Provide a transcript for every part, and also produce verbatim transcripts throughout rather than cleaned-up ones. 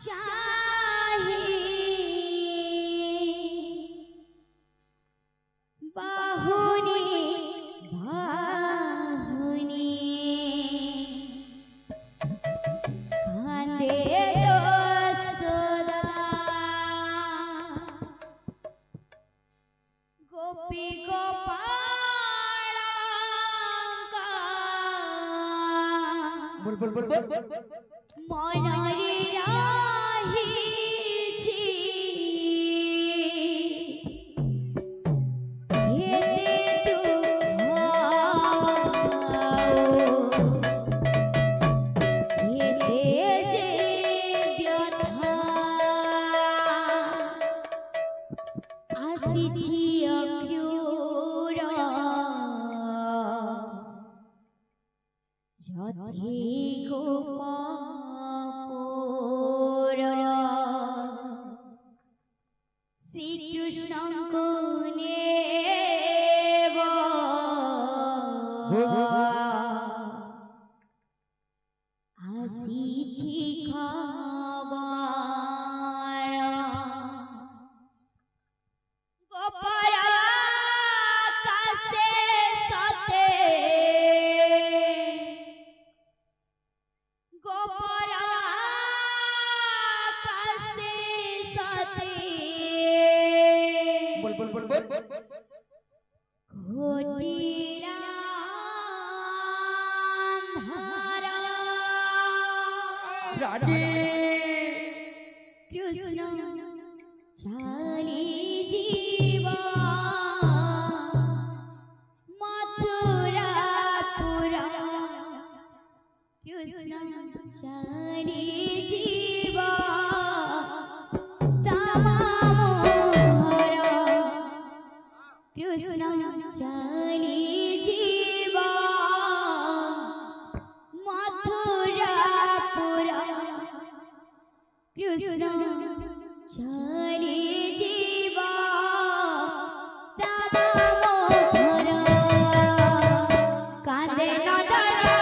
चाहे बाहुनी बाहुनी कांदे यशोदा गोपी गोपाल बोल बोल बोल बोल मनरे राहिछि हेते दुःख हेते जे व्यथा आसिछि अक्रूर रथे गोपापुर श्रीकृष्ण को नेव आसिछि खबर गोपरा कासे सते गोपरा कासे सते बोल बोल बोल बोल घोटिला अंधारा राधे कृष्ण चाली जीवा मथुरापुरा कृष्ण चाली जीवा तमामोहर कृष्ण चाली जीवा मथुरापुरा कृष्ण चाली जीवा तमामोहर कांदे नदरा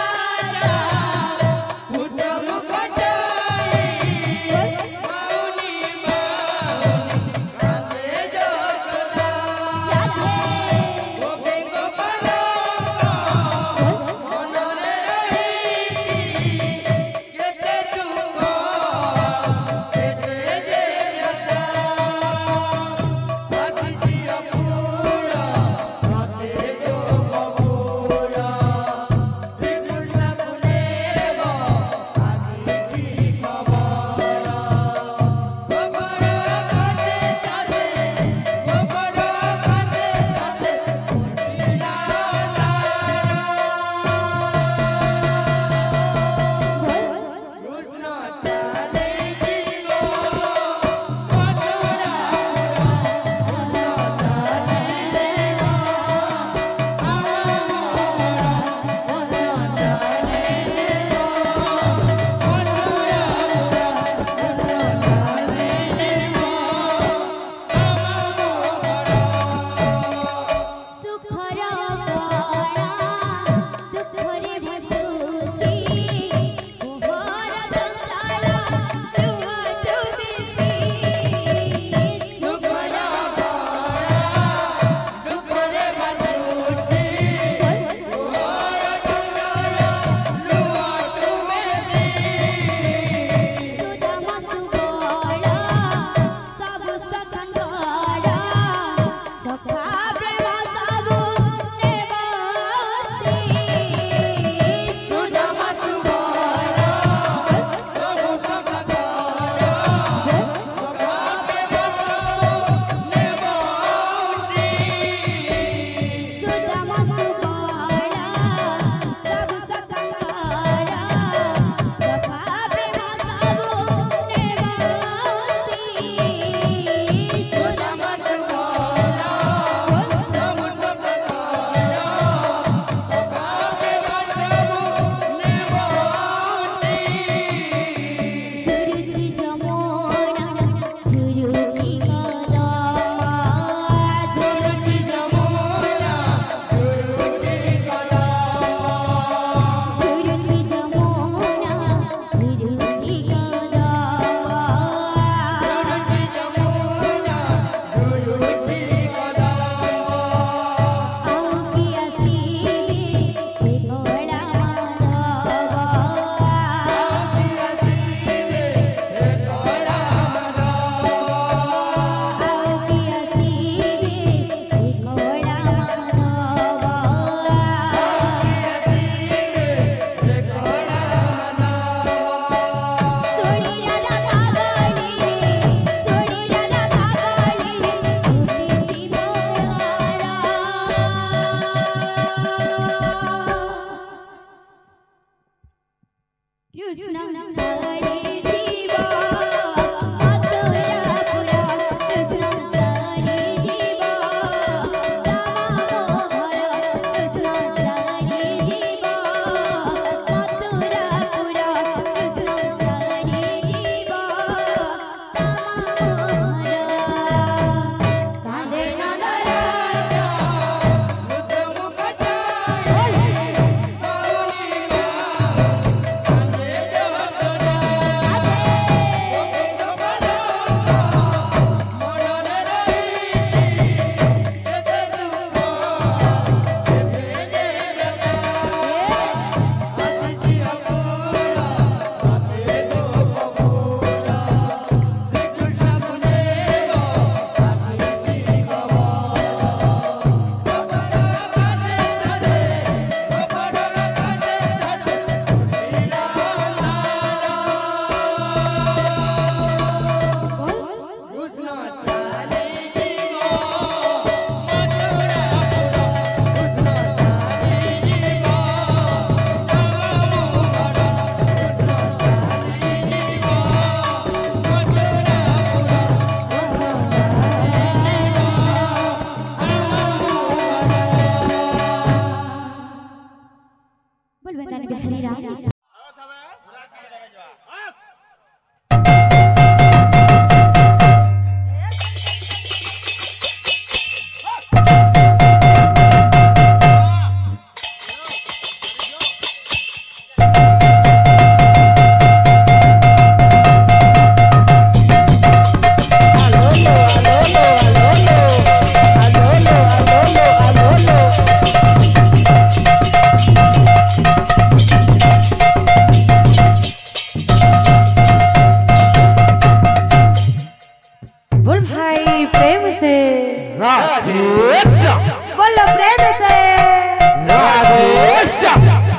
राधेश्याम बोलो प्रेम से राधेश्याम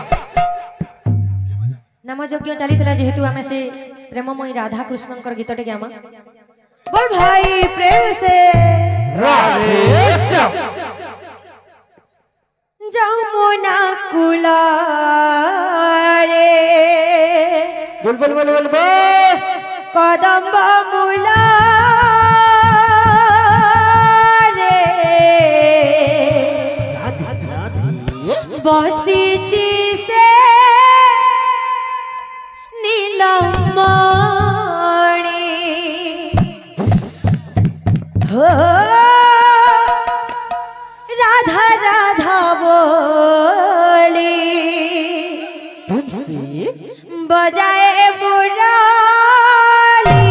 नाम यज्ञ चली जेहेतु आम से प्रेममयी राधा कृष्ण गीत टे गामा बोल भाई प्रेम से राधेश्याम जमुना कुलारे बोल बोल बोल बोल बोल कदम्ब मूला राधे राधे बसीची से नीलमणि हो राधा राधा बोली तुमसे बजाए मुरली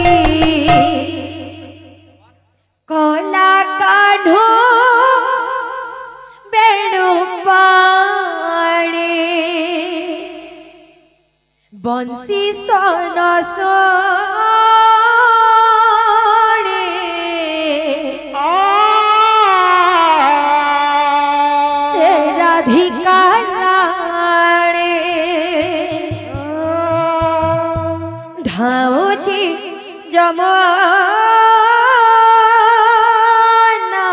कोला कान्हो बेणु पाणी बंसी सोन सोनी से राधिका राणी धाउची जमुना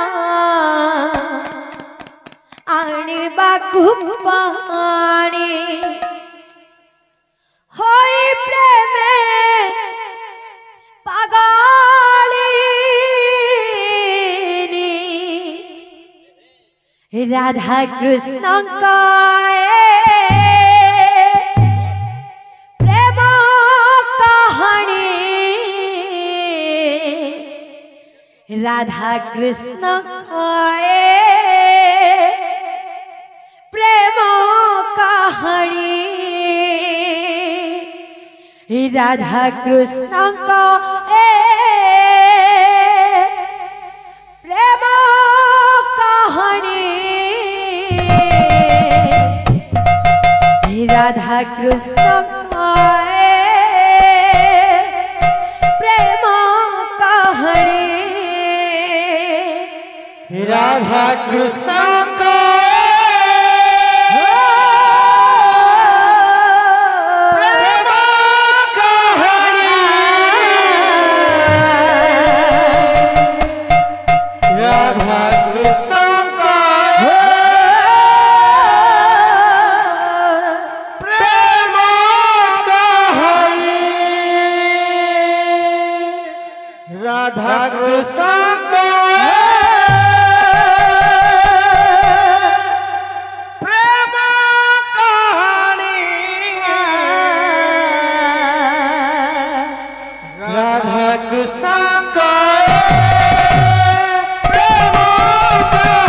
आनिबाकु पाणी होई प्रेमे पागलिनी राधा कृष्ण प्रेम कहानी राधा कृष्ण प्रेम कहानी राधा कृष्ण प्रेम कहानी राधा कृष्ण प्रेम कहानी राधा कृष्ण का प्रेम कहानी राधा कृष्ण का प्रेम कहानी राधा कृष्ण का कृष्ण का प्रेम का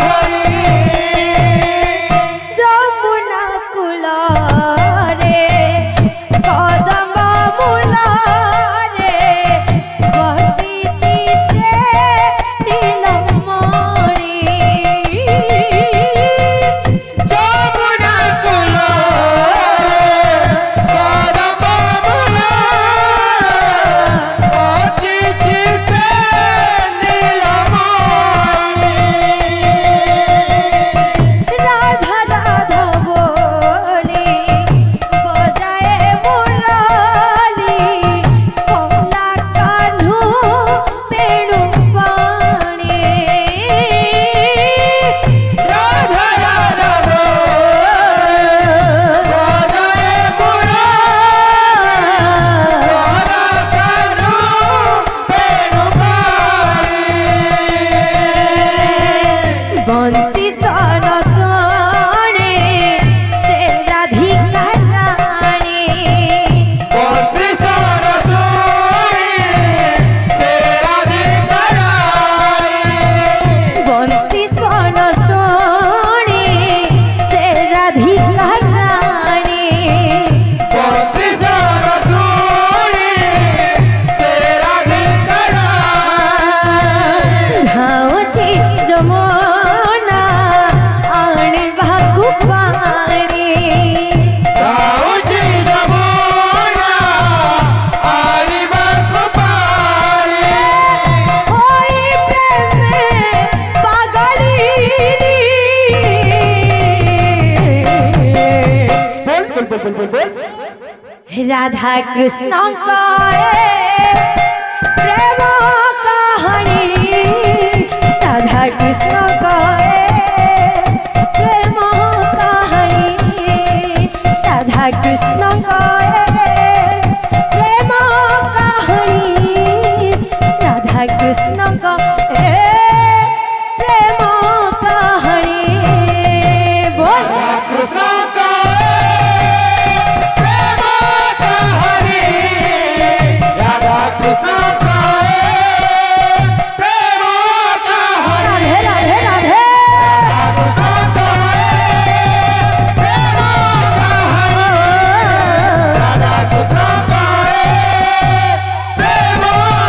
राधा कृष्ण का प्रेम कहानी राधा कृष्ण का प्रेम कहानी राधा कृष्ण का प्रेम कहानी राधा कृष्ण का प्रेम कहानी बोल कृष्ण का प्रेम कहानी राधा कृष्ण का प्रेम कहानी राधे राधे राधे कृष्ण का प्रेम कहानी राधा कृष्ण का प्रेम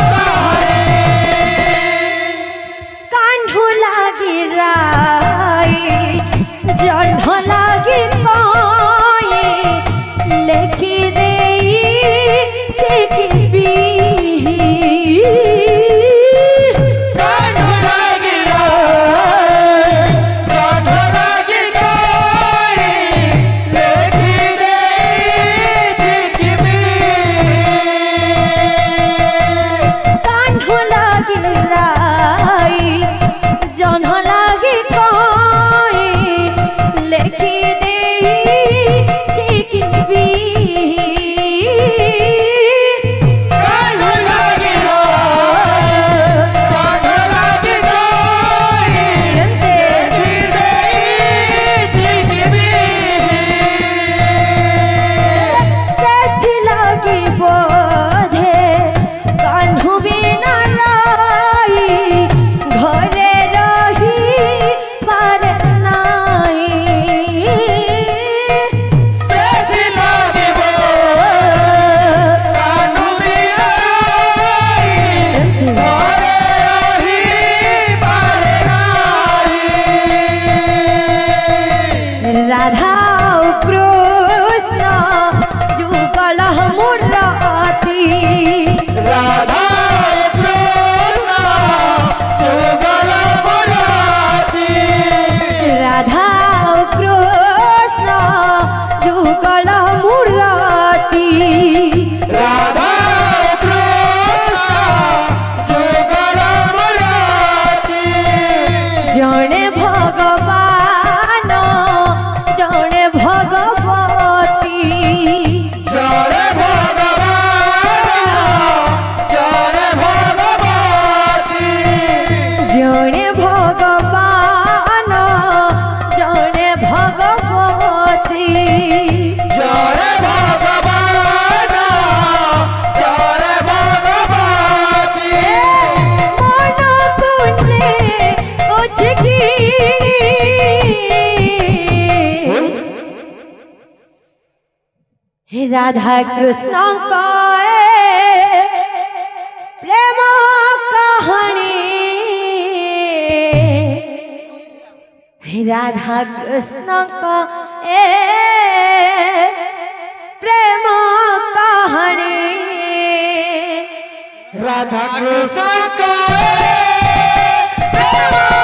कहानी कान्हू लागी राई जन्ह लागी काई लेखी देई चिकिबी कान्हू लागी राई जन्ह लागी काई लेखी देई चिकिबी कान्हू लागी राई जन्ह लागी काई लेखी देई चिकिबी कान्हू लागी राई जन्ह लागी काई लेखी देई चिकिबी सेथि लागी बोधे कान्हू बिना राई घरे रही पार नाई सेथि लागी बो कान्हू बिना घरे रही पार नाई राधा और कृष्ण जुगल मुराती राधा कृष्ण जुगल मुराती राधा और कृष्ण जुगल मुराती राधा कृष्ण जुगल मुराती जणे भगवान जणे भगवती जय भगवान जय भगवती जणे भगवान जणे भगवती जय भगवान जय भगवती मन कुने उचकी राधा कृष्ण का प्रेम कहानी राधा कृष्ण का प्रेम कहानी राधा कृष्ण का प्रेम